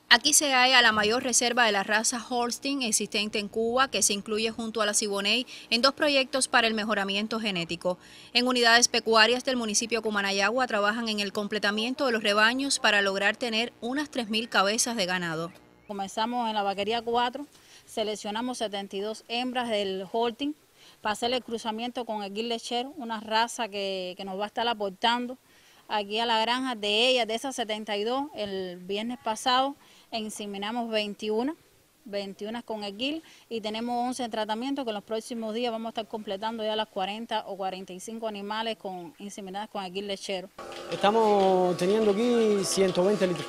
Aquí se halla la mayor reserva de la raza Holstein existente en Cuba, que se incluye junto a la Siboney en dos proyectos para el mejoramiento genético. En unidades pecuarias del municipio Cumanayagua trabajan en el completamiento de los rebaños para lograr tener unas 3.000 cabezas de ganado. Comenzamos en la vaquería 4, seleccionamos 72 hembras del Holstein para hacer el cruzamiento con el guil lechero, una raza que nos va a estar aportando aquí a la granja. De ellas, de esas 72, el viernes pasado inseminamos 21 con el guil y tenemos 11 en tratamiento, que en los próximos días vamos a estar completando ya las 40 o 45 animales inseminadas con el guil lechero. Estamos teniendo aquí 120 litros.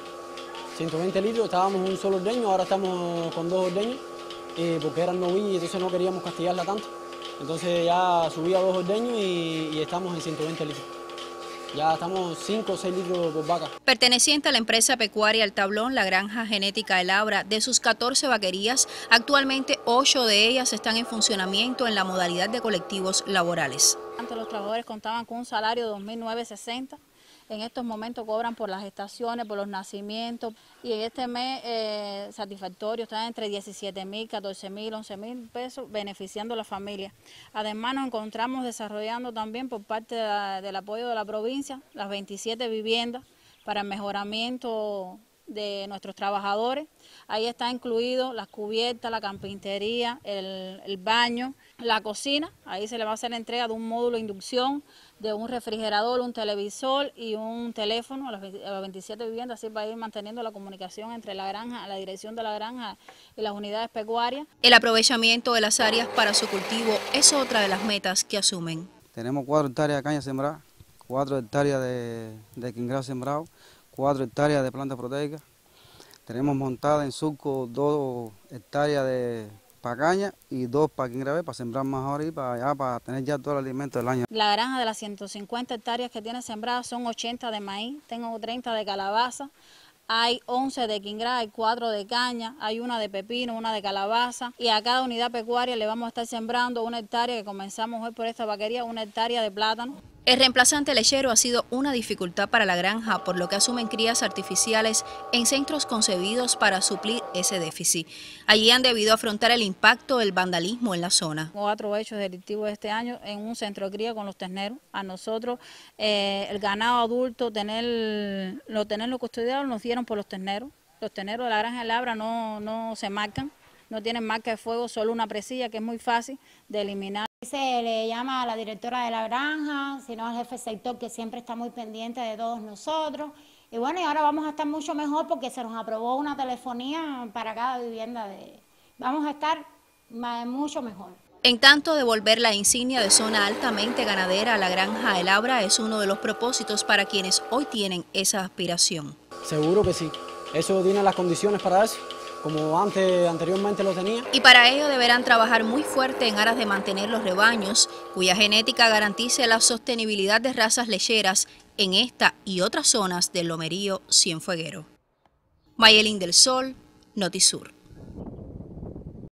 120 litros, estábamos en un solo ordeño, ahora estamos con dos ordeños, porque eran novillas, entonces no queríamos castigarla tanto. Entonces ya subí a dos ordeños y estamos en 120 litros. Ya estamos 5 o 6 litros por vaca. Perteneciente a la empresa pecuaria El Tablón, la granja genética El Abra, de sus 14 vaquerías, actualmente 8 de ellas están en funcionamiento en la modalidad de colectivos laborales. Antes los trabajadores contaban con un salario de 2.960. En estos momentos cobran por las gestaciones, por los nacimientos, y en este mes satisfactorio están entre 17.000, 14.000, 11.000 pesos beneficiando a la familia. Además nos encontramos desarrollando también por parte del apoyo de la provincia las 27 viviendas para el mejoramiento de nuestros trabajadores. Ahí está incluido las cubiertas, la carpintería, el baño, la cocina. Ahí se le va a hacer la entrega de un módulo de inducción, de un refrigerador, un televisor y un teléfono a las 27 viviendas, así para ir manteniendo la comunicación entre la granja, la dirección de la granja y las unidades pecuarias. El aprovechamiento de las áreas para su cultivo es otra de las metas que asumen. Tenemos 4 hectáreas de caña sembrada, 4 hectáreas de quingrao sembrado, 4 hectáreas de plantas proteicas. Tenemos montada en surco 2 hectáreas de caña y 2 para quingrao, para sembrar más ahora y para tener ya todo el alimento del año. La granja de las 150 hectáreas que tiene sembradas son 80 de maíz, tengo 30 de calabaza, hay 11 de quingrao, hay 4 de caña, hay una de pepino, una de calabaza, y a cada unidad pecuaria le vamos a estar sembrando 1 hectárea, que comenzamos hoy por esta vaquería, 1 hectárea de plátano. El reemplazante lechero ha sido una dificultad para la granja, por lo que asumen crías artificiales en centros concebidos para suplir ese déficit. Allí han debido afrontar el impacto del vandalismo en la zona. 4 hechos delictivos este año en un centro de cría con los terneros. A nosotros el ganado adulto, tenerlo custodiado, nos dieron por los terneros. Los terneros de la granja El Abra no se marcan, no tienen marca de fuego, solo una presilla que es muy fácil de eliminar. Se le llama a la directora de la granja, sino al jefe sector, que siempre está muy pendiente de todos nosotros. Y bueno, y ahora vamos a estar mucho mejor porque se nos aprobó una telefonía para cada vivienda. Vamos a estar mucho mejor. En tanto, devolver la insignia de zona altamente ganadera a la granja El Abra es uno de los propósitos para quienes hoy tienen esa aspiración. Seguro que sí. Eso tiene las condiciones para eso, como anteriormente lo tenía. Y para ello deberán trabajar muy fuerte en aras de mantener los rebaños, cuya genética garantice la sostenibilidad de razas lecheras en esta y otras zonas del lomerío cienfueguero. Mayelín del Sol, Notisur.